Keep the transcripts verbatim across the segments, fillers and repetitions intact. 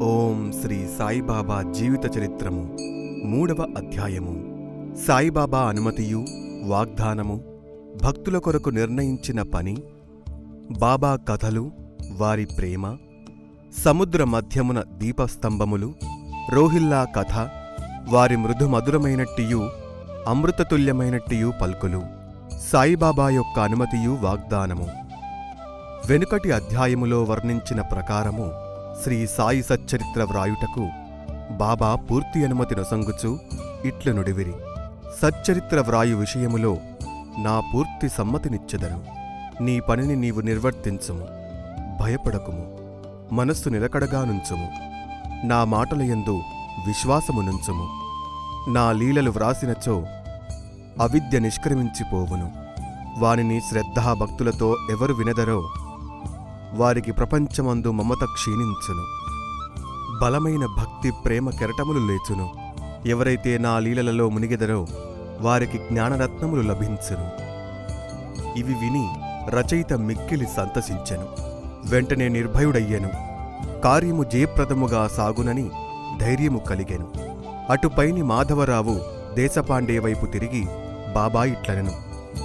ఓం శ్రీ సాయిబాబా జీవిత చరిత్రము మూడవ అధ్యాయము. సాయిబాబా అనుమతియు వాగ్దానము, భక్తుల కొరకు నిర్ణయించిన పని, బాబా కథలు, వారి ప్రేమ, సముద్ర మధ్యమున దీపస్తంభములు, రోహిల్లా కథ, వారి మృదుమధురమైనట్టియు అమృతతుల్యమైనట్టియు పల్కులు, సాయిబాబా యొక్క అనుమతియు వాగ్దానము. వెనుకటి అధ్యాయములో వర్ణించిన ప్రకారము శ్రీ సాయి సచ్చరిత్ర వ్రాయుటకు బాబా పూర్తి అనుమతి నొసంగుచు ఇట్లు నుడివిరి: సచ్చరిత్ర వ్రాయు విషయములో నా పూర్తి సమ్మతినిచ్చెదను. నీ పనిని నీవు నిర్వర్తించుము, భయపడకుము, మనస్సు నిలకడగా నుంచుము, నా మాటలయందు విశ్వాసము నుంచుము. నా లీలలు వ్రాసినచో అవిద్య నిష్క్రమించిపోవును. వానిని శ్రద్ధాభక్తులతో ఎవరు వినదరో వారికి ప్రపంచమందు మమత క్షీణించును. బలమైన భక్తి ప్రేమ కెరటములు లేచును. ఎవరైతే నా లీలలలో మునిగెదరో వారికి జ్ఞానరత్నములు లభించును. ఇవి విని రచయిత మిక్కిలి సంతసించెను. వెంటనే నిర్భయుడయ్యెను. కార్యము జయప్రదముగా సాగునని ధైర్యము కలిగెను. అటుపైని మాధవరావు దేశపాండే వైపు తిరిగి బాబా ఇట్లనెను: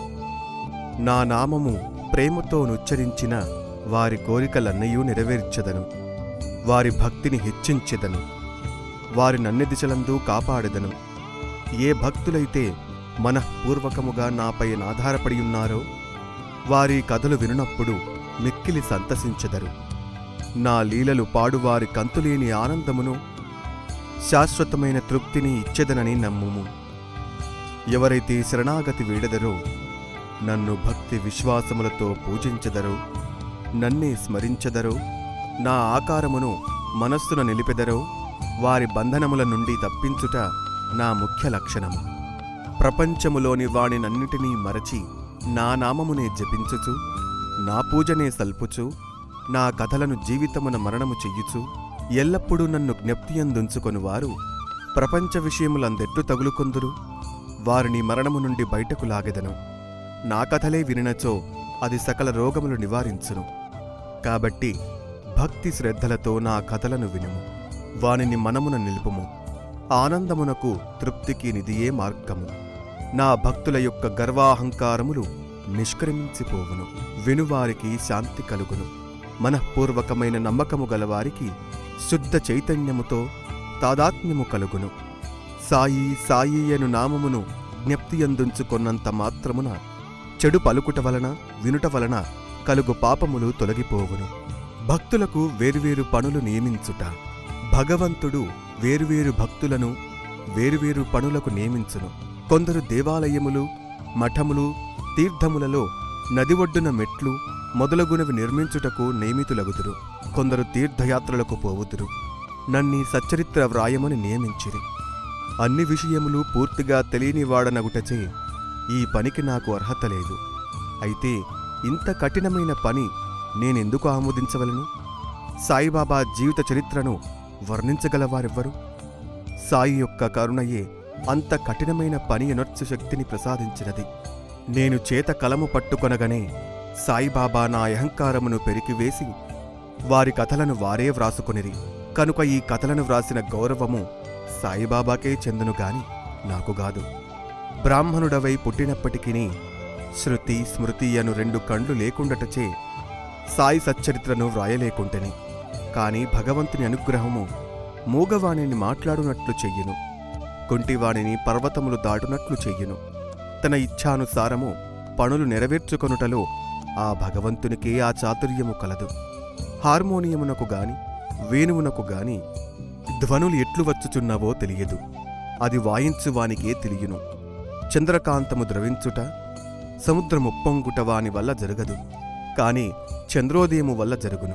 నా నామము ప్రేమతో నుచ్చరించిన వారి కోరికలన్నయూ నెరవేర్చెదను. వారి భక్తిని హెచ్చించెదను. వారి నన్ని దిశలందు కాపాడెదను. ఏ భక్తులైతే మనఃపూర్వకముగా నాపై ఆధారపడియున్నారో వారి కథలు వినునప్పుడు మిక్కిలి సంతసించెదరు. నా లీలలు పాడువారి కంతులేని ఆనందమును, శాశ్వతమైన తృప్తిని ఇచ్చెదనని నమ్ముము. ఎవరైతే శరణాగతి వీడెదరో, నన్ను భక్తి విశ్వాసములతో పూజించెదరో, నన్నే స్మరించెదరో, నా ఆకారమును మనస్సున నిలిపెదరో వారి బంధనముల నుండి తప్పించుట నా ముఖ్య లక్షణము. ప్రపంచములోని వాణినన్నిటినీ మరచి నా నామమునే జపించుచు, నా పూజనే సల్పుచు, నా కథలను జీవితమున మరణము చెయ్యుచు, ఎల్లప్పుడూ నన్ను జ్ఞప్తియందుంచుకొనువారు ప్రపంచ విషయములందెట్టు తగులుకొందురు. వారిని మరణము నుండి బయటకు లాగెదను. నా కథలే వినినచో అది సకల రోగములు నివారించును. కాబట్టి భక్తి శ్రద్ధలతో నా కథలను వినుము. వానిని మనమున నిలుపుము. ఆనందమునకు తృప్తికి నిదియే మార్గము. నా భక్తుల యొక్క గర్వాహంకారములు నిష్క్రమించిపోవును. వినువారికి శాంతి కలుగును. మనఃపూర్వకమైన నమ్మకము గలవారికి శుద్ధ చైతన్యముతో తాదాత్మ్యము కలుగును. సాయి సాయి అను నామమును జ్ఞప్తియందుంచుకొన్నంత మాత్రమున చెడు పలుకుట వలన వినుట వలన కలుగు పాపములు తొలగిపోవును. భక్తులకు వేరువేరు పనులు నియమించుట. భగవంతుడు వేరువేరు భక్తులను వేరువేరు పనులకు నియమించును. కొందరు దేవాలయములు, మఠములు, తీర్థములలో నది ఒడ్డున మెట్లు మొదలగునవి నిర్మించుటకు నియమితులగుదురు. కొందరు తీర్థయాత్రలకు పోవుదురు. నన్నీ సచ్చరిత్ర వ్రాయమని నియమించిరి. అన్ని విషయములు పూర్తిగా తెలియనివాడనగుటచే ఈ పనికి నాకు అర్హత లేదు. అయితే ఇంత కఠినమైన పని నేనెందుకు ఆమోదించవలను? సాయిబాబా జీవిత చరిత్రను వర్ణించగలవారెవ్వరు? సాయి యొక్క కరుణయే అంత కఠినమైన పని ఎనర్చు శక్తిని ప్రసాదించినది. నేను చేత కలము పట్టుకొనగనే సాయిబాబా నా అహంకారమును పెరికివేసి వారి కథలను వారే వ్రాసుకొనిరి. కనుక ఈ కథలను వ్రాసిన గౌరవము సాయిబాబాకే చెందునుగాని నాకుగాదు. బ్రాహ్మణుడవై పుట్టినప్పటికీ శృతి స్మృతి అను రెండు కండ్లు లేకుండటచే సాయి సచ్చరిత్రను వ్రాయలేకుంటెని. కాని భగవంతుని అనుగ్రహము మూగవాణిని మాట్లాడునట్లు చెయ్యును, కుంటివాణిని పర్వతములు దాటునట్లు చెయ్యును. తన ఇచ్ఛానుసారము పనులు నెరవేర్చుకొనుటలో ఆ భగవంతునికే ఆ చాతుర్యము కలదు. హార్మోనియమునకు గాని వేణువునకు గాని ధ్వనులు ఎట్లు వచ్చుచున్నవో తెలియదు. అది వాయించువానికే తెలియను. చంద్రకాంతము ద్రవించుట, సముద్రముప్పొంగుట వాని వల్ల జరగదు, కాని చంద్రోదయము వల్ల జరుగును.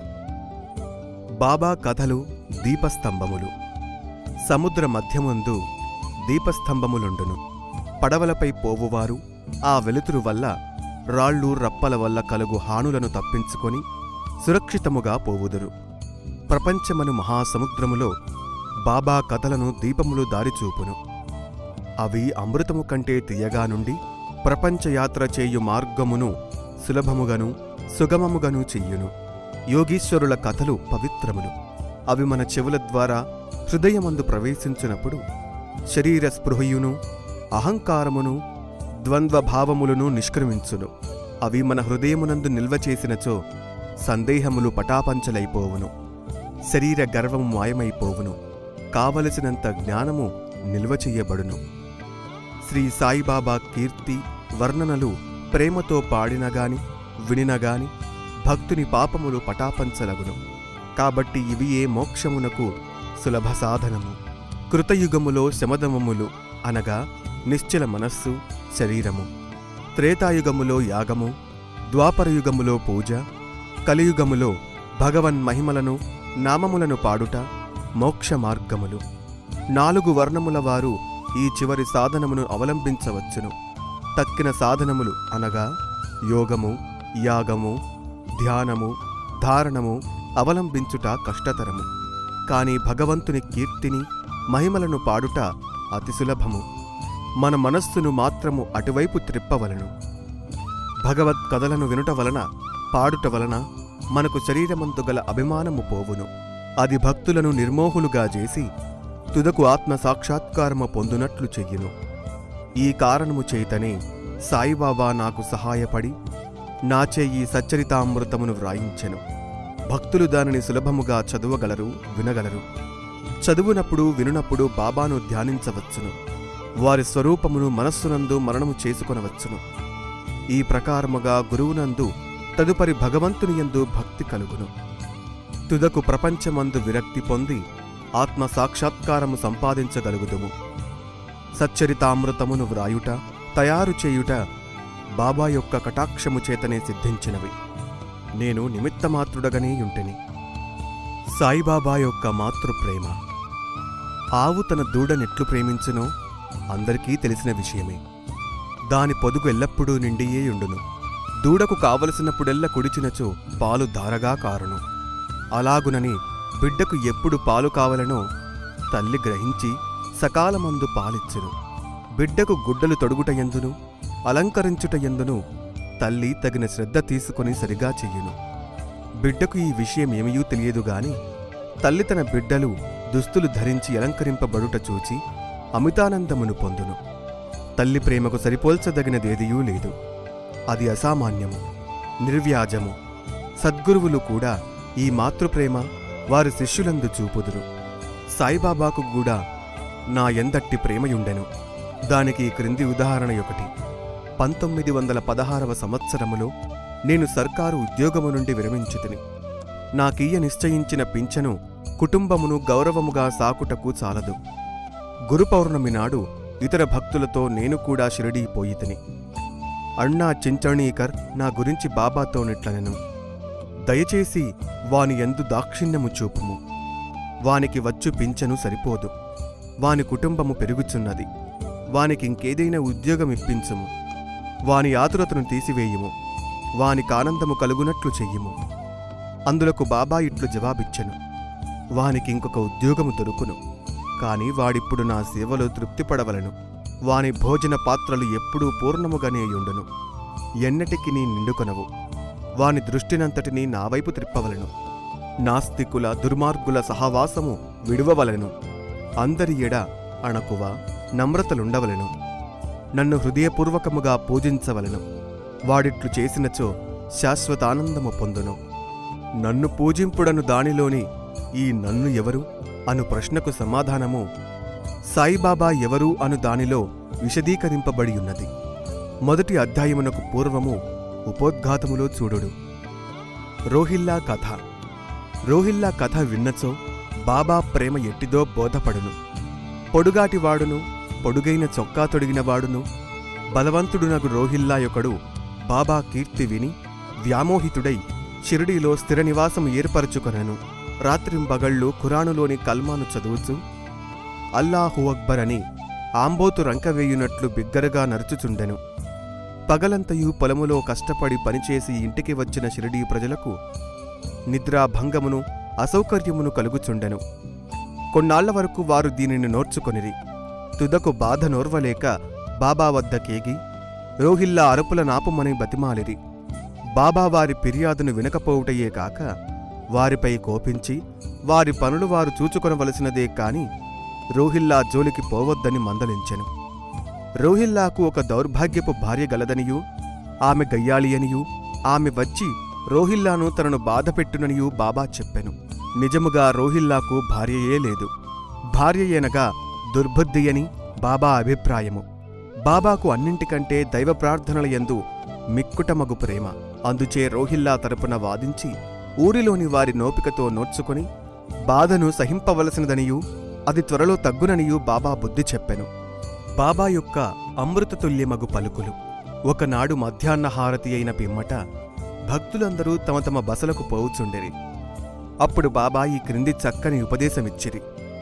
బాబా కథలు దీపస్తంభములు. సముద్ర మధ్యమందు దీపస్తంభములుండును. పడవలపై పోవువారు ఆ వెలుతురు వల్ల రాళ్ళు రప్పల వల్ల కలుగు హానులను తప్పించుకొని సురక్షితముగా పోవుదురు. ప్రపంచమను మహాసముద్రములో బాబా కథలను దీపములు దారిచూపును. అవి అమృతము కంటే తీయగా నుండి ప్రపంచయాత్ర చేయు మార్గమును సులభముగను సుగమముగను చెయ్యును. యోగీశ్వరుల కథలు పవిత్రములు. అవి మన చెవుల ద్వారా హృదయమందు ప్రవేశించినప్పుడు శరీర స్పృహయును అహంకారమును ద్వంద్వభావములను నిష్క్రమించును. అవి మన హృదయమునందు నిల్వ చేసినచో సందేహములు పటాపంచలైపోవును, శరీర గర్వము మాయమైపోవును, కావలసినంత జ్ఞానము నిల్వ చెయ్యబడును. శ్రీ సాయిబాబా కీర్తి వర్ణనలు ప్రేమతో పాడినగాని వినినగాని భక్తుని పాపములు పటాపంచలగును. కాబట్టి ఇవి ఏ మోక్షమునకు సులభ సాధనము. కృతయుగములో శమదమములు అనగా నిశ్చల మనస్సు శరీరము, త్రేతాయుగములో యాగము, ద్వాపరయుగములో పూజ, కలియుగములో భగవన్మహిమలను నామములను పాడుట మోక్ష మార్గములు. నాలుగు వర్ణముల వారు ఈ చివరి సాధనమును అవలంబించవచ్చును. తక్కిన సాధనములు అనగా యోగము, యాగము, ధ్యానము, ధారణము అవలంబించుట కష్టతరము. కాని భగవంతుని కీర్తిని మహిమలను పాడుట అతి సులభము. మన మనస్సును మాత్రము అటువైపు త్రిప్పవలను. భగవత్ కథలను వినుట వలన పాడుట వలన మనకు శరీరమందు గల అభిమానము పోవును. అది భక్తులను నిర్మోహులుగా చేసి తుదకు ఆత్మ సాక్షాత్కారము పొందునట్లు చెయ్యును. ఈ కారణము చేతనే సాయిబాబా నాకు సహాయపడి నాచే ఈ సచ్చరితామృతమును వ్రాయించెను. భక్తులు దానిని సులభముగా చదువగలరు, వినగలరు. చదువునప్పుడు వినునప్పుడు బాబాను ధ్యానించవచ్చును. వారి స్వరూపమును మనస్సునందు మననము చేసుకొనవచ్చును. ఈ ప్రకారముగా గురువునందు తదుపరి భగవంతుని యందు భక్తి కలుగును. తుదకు ప్రపంచమందు విరక్తి పొంది ఆత్మ సాక్షాత్కారము సంపాదించగలుగుదుము. సచ్చరితామృతమును వ్రాయుట, తయారు చేయుట బాబా యొక్క కటాక్షము చేతనే సిద్ధించినవి. నేను నిమిత్తమాత్రుడగనే యుంటిని. సాయిబాబా యొక్క మాతృప్రేమ. ఆవు తన దూడనెట్లు ప్రేమించునో అందరికీ తెలిసిన విషయమే. దాని పొదుగు ఎల్లప్పుడూ నిండియే యుండును. దూడకు కావలసినప్పుడెల్ల కుడిచినచో పాలు ధారగా కారును. అలాగునని బిడ్డకు ఎప్పుడు పాలు కావలనో తల్లి గ్రహించి సకాలమందు పాలిచ్చును. బిడ్డకు గుడ్డలు తొడుగుటయందును అలంకరించుటయందును తల్లి తగిన శ్రద్ధ తీసుకొని సరిగా చెయ్యును. బిడ్డకు ఈ విషయం ఏమీ తెలియదుగాని తల్లి తన బిడ్డలు దుస్తులు ధరించి అలంకరింపబడుట చూచి అమితానందమును పొందును. తల్లి ప్రేమకు సరిపోల్చదగినదేదియూ లేదు. అది అసామాన్యము, నిర్వ్యాజము. సద్గురువులు కూడా ఈ మాతృప్రేమ వారి శిష్యులందు చూపుదురు. సాయిబాబాకు కూడా నా ఎందట్టి ప్రేమయుండెను. దానికి క్రింది ఉదాహరణ ఒకటి. పంతొమ్మిది వందల పదహారవ సంవత్సరములో నేను సర్కారు ఉద్యోగము నుండి విరమించితిని. నాకీయ నిశ్చయించిన పింఛను కుటుంబమును గౌరవముగా సాకుటకు చాలదు. గురు పౌర్ణమి నాడు ఇతర భక్తులతో నేను కూడా షిరిడీ పోయితిని. అన్నా చించణీకర్ నా గురించి బాబాతో నిట్లనెను. దయచేసి వాని యందు దాక్షిణ్యము చూపుము. వానికి వచ్చు పింఛను సరిపోదు. వాని కుటుంబము పెరుగుచున్నది. వానికింకేదైనా ఉద్యోగమిప్పించుము. వాని ఆతురతను తీసివేయుము. వానికానందము కలుగునట్లు చెయ్యుము. అందులకు బాబా ఇట్లు జవాబిచ్చెను. వానికింకొక ఉద్యోగము దొరుకును. కాని వాడిప్పుడు నా సేవలో తృప్తిపడవలను. వాని భోజన పాత్రలు ఎప్పుడూ పూర్ణముగానేయుండును. ఎన్నటికి నీ నిండుకొనవు. వాని దృష్టినంతటినీ నావైపు త్రిప్పవలను. నాస్తికుల దుర్మార్గుల సహవాసము విడువవలను. అందరి ఎడ అణకువ నమ్రతలుండవలను. నన్ను హృదయపూర్వకముగా పూజించవలను. వాడిట్లు చేసినచో శాశ్వతానందము పొందును. నన్ను పూజింపుడను దానిలోని ఈ నన్ను ఎవరు అను ప్రశ్నకు సమాధానము సాయిబాబా ఎవరు అను దానిలో విశదీకరింపబడి ఉన్నది. మొదటి అధ్యాయమునకు పూర్వము ఉపోద్ఘాతములో చూడుడు. రోహిల్లా కథ. రోహిల్లా కథ విన్నచో బాబా ప్రేమ ఎట్టిదో బోధపడును. పొడుగాటివాడును పొడుగైన చొక్కా తొడిగినవాడును బలవంతుడునగు రోహిల్లా యొకడు బాబా కీర్తి విని వ్యామోహితుడై షిరిడీలో స్థిర నివాసము ఏర్పరచుకొనెను. రాత్రింబగళ్ళు ఖురానులోని కల్మాను చదువుచు అల్లాహు అక్బర్ అని ఆంబోతు రంకవేయునట్లు బిగ్గరగా నరుచుచుండెను. పగలంతయు పొలములో కష్టపడి పనిచేసి ఇంటికి వచ్చిన షిరిడీ ప్రజలకు నిద్రాభంగమును అసౌకర్యమును కలుగుచుండెను. కొన్నాళ్ల వరకు వారు దీనిని నోర్చుకొనిరి. తుదకు బాధ నోర్వలేక బాబా వద్దకేగి రోహిల్లా అరుపుల నాపుమని బతిమాలిరి. బాబా వారి ఫిర్యాదును వినకపోవుటయే కాక వారిపై కోపించి వారి పనులు వారు చూచుకొనవలసినదే కాని రోహిల్లా జోలికి పోవద్దని మందలించెను. రోహిల్లాకు ఒక దౌర్భాగ్యపు భార్య గలదనియూ, ఆమె గయ్యాళియనియూ, ఆమె వచ్చి రోహిల్లాను తనను బాధపెట్టుననియూ బాబా చెప్పెను. నిజముగా రోహిల్లాకు భార్యయే లేదు. భార్యయేనగా దుర్బుద్ధియని బాబా అభిప్రాయము. బాబాకు అన్నింటికంటే దైవ ప్రార్థనల యందు మిక్కుటమగు ప్రేమ. అందుచే రోహిల్లా తరపున వాదించి ఊరిలోని వారి నోపికతో నోడ్చుకొని బాధను సహింపవలసినదనియూ అది త్వరలో తగ్గుననియూ బాబా బుద్ధి చెప్పెను. బాబా యొక్క అమృతతుల్యమగు పలుకులు. ఒకనాడు మధ్యాహ్నహారతి అయిన పిమ్మట భక్తులందరూ తమ తమ బసలకు పోవుచుండిరి. అప్పుడు బాబా ఈ క్రింది చక్కని ఉపదేశమిచ్చిరి.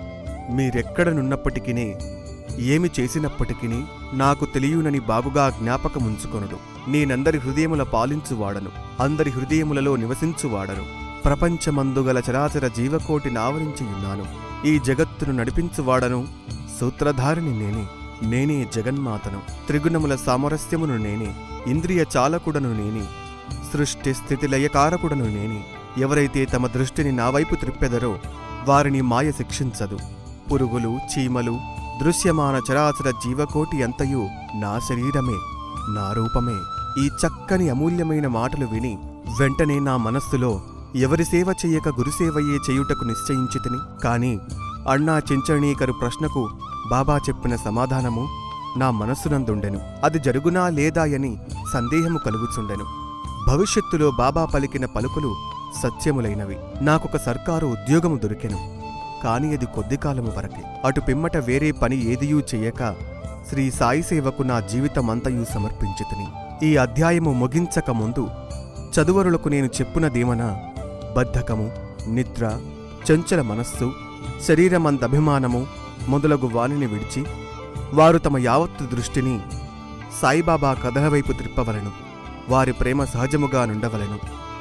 మీరెక్కడనున్నప్పటికినీ ఏమి చేసినప్పటికినీ నాకు తెలియునని బాగుగా జ్ఞాపకముంచుకొనుడు. నేనందరి హృదయముల పాలించువాడను, అందరి హృదయములలో నివసించువాడను. ప్రపంచమందుగల చరాచర జీవకోటి నావరించియున్నాను. ఈ జగత్తును నడిపించువాడను, సూత్రధారిని నేనే. నేనే జగన్మాతను. త్రిగుణముల సామరస్యమును నేనే. ఇంద్రియ చాలకుడను నేనే. సృష్టి స్థితి లయకారకుడను నేనే. ఎవరైతే తమ దృష్టిని నావైపు త్రిప్పెదరో వారిని మాయ శిక్షించదు. పురుగులు, చీమలు, దృశ్యమాన చరాచర జీవకోటి అంతయు నా శరీరమే, నా రూపమే. ఈ చక్కని అమూల్యమైన మాటలు విని వెంటనే నా మనస్సులో ఎవరి సేవ చెయ్యక గురుసేవయే చేయుటకు నిశ్చయించితిని. కాని అన్నా చించణీకరు ప్రశ్నకు బాబా చెప్పిన సమాధానము నా మనస్సునందుండెను. అది జరుగునా లేదా అని సందేహము కలుగుచుండెను. భవిష్యత్తులో బాబా పలికిన పలుకులు సత్యములైనవి. నాకొక సర్కారు ఉద్యోగము దొరికెను. కాని అది కొద్ది కాలము వరకే. అటు పిమ్మట వేరే పని ఏదియూ చెయ్యక శ్రీ సాయి సేవకు నా జీవితమంతయూ సమర్పించితిని. ఈ అధ్యాయము ముగించక ముందు చదువరులకు నేను చెప్పునదేమనా, బద్ధకము, నిద్ర, చంచల మనస్సు, శరీరమందభిమానము మొదలగు వానిని విడిచి వారు తమ యావత్తు దృష్టిని సాయిబాబా కథలవైపు త్రిప్పవలను. వారి ప్రేమ సహజముగా నుండవలను.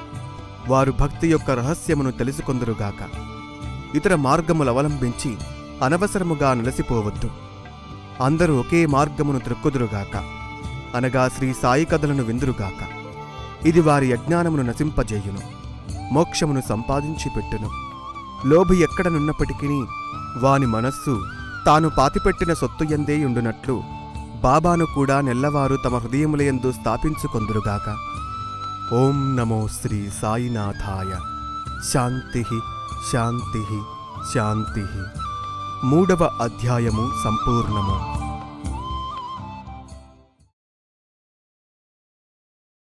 వారు భక్తి యొక్క రహస్యమును తెలుసుకొందురుగాక. ఇతర మార్గములవలంబించి అనవసరముగా నిలసిపోవద్దు. అందరూ ఒకే మార్గమును త్రొక్కుదురుగాక, అనగా శ్రీ సాయి కథలను విందురుగాక. ఇది వారి అజ్ఞానమును నశింపజేయును, మోక్షమును సంపాదించి పెట్టును. లోభి ఎక్కడనున్నప్పటికీ వాని మనస్సు తాను పాతిపెట్టిన సొత్తుయందే ఉండునట్లు బాబాను కూడా నెల్లవారు తమ హృదయములయందు స్థాపించుకొందురుగాక. ఓం నమో శ్రీ సాయినాథాయ. శాంతి శాంతి శాంతి. మూడవ అధ్యాయము సంపూర్ణము.